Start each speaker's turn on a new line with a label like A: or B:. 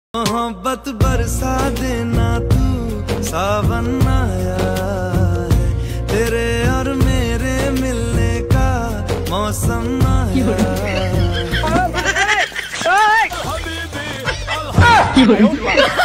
A: मोहब्बत बरसा देना तू, सावन आया है, तेरे और मेरे मिलने का मौसम आया है।